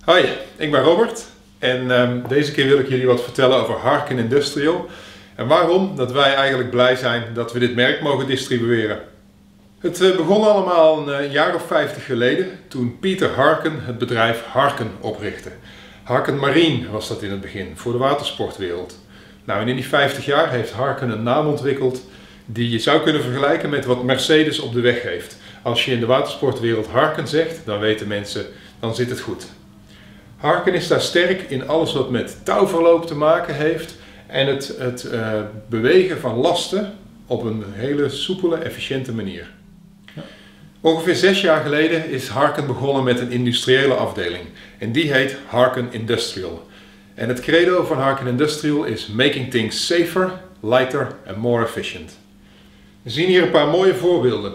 Hoi, ik ben Robert en deze keer wil ik jullie wat vertellen over Harken Industrial en waarom dat wij eigenlijk blij zijn dat we dit merk mogen distribueren. Het begon allemaal een jaar of 50 geleden toen Pieter Harken het bedrijf Harken oprichtte. Harken Marine was dat in het begin, voor de watersportwereld. Nou, en in die 50 jaar heeft Harken een naam ontwikkeld die je zou kunnen vergelijken met wat Mercedes op de weg heeft. Als je in de watersportwereld Harken zegt, dan weten mensen, dan zit het goed. Harken is daar sterk in alles wat met touwverloop te maken heeft en het bewegen van lasten op een hele soepele, efficiënte manier. Ja. Ongeveer 6 jaar geleden is Harken begonnen met een industriële afdeling en die heet Harken Industrial. En het credo van Harken Industrial is making things safer, lighter and more efficient. We zien hier een paar mooie voorbeelden.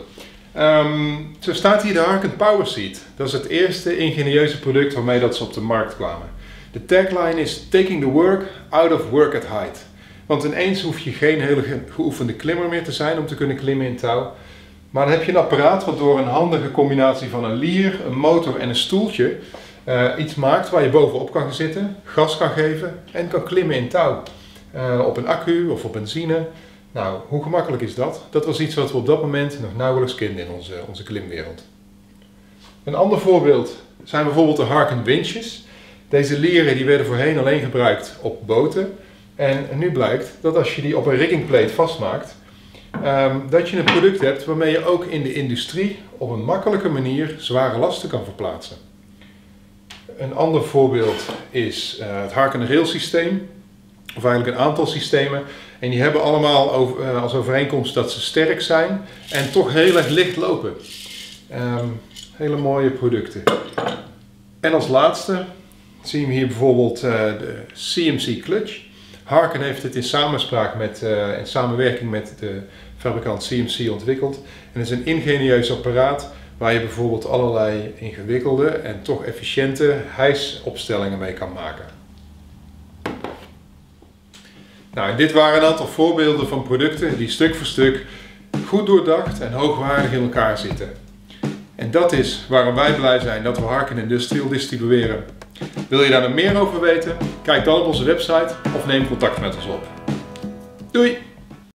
Zo staat hier de Harken Power Seat. Dat is het eerste ingenieuze product waarmee dat ze op de markt kwamen. De tagline is taking the work out of work at height. Want ineens hoef je geen hele geoefende klimmer meer te zijn om te kunnen klimmen in touw. Maar dan heb je een apparaat wat door een handige combinatie van een lier, een motor en een stoeltje iets maakt waar je bovenop kan zitten, gas kan geven en kan klimmen in touw. Op een accu of op benzine. Nou, hoe gemakkelijk is dat? Dat was iets wat we op dat moment nog nauwelijks kenden in onze klimwereld. Een ander voorbeeld zijn bijvoorbeeld de Harken winches. Deze lieren die werden voorheen alleen gebruikt op boten. En nu blijkt dat als je die op een riggingplate vastmaakt, dat je een product hebt waarmee je ook in de industrie op een makkelijke manier zware lasten kan verplaatsen. Een ander voorbeeld is het Harken Rail systeem. Of eigenlijk een aantal systemen. En die hebben allemaal als overeenkomst dat ze sterk zijn en toch heel erg licht lopen. Hele mooie producten. En als laatste zien we hier bijvoorbeeld de CMC Clutch. Harken heeft het in samenwerking met de fabrikant CMC ontwikkeld. En het is een ingenieus apparaat waar je bijvoorbeeld allerlei ingewikkelde en toch efficiënte hijsopstellingen mee kan maken. Nou, dit waren een aantal voorbeelden van producten die stuk voor stuk goed doordacht en hoogwaardig in elkaar zitten. En dat is waarom wij blij zijn dat we Harken Industrial distribueren. Wil je daar nog meer over weten? Kijk dan op onze website of neem contact met ons op. Doei!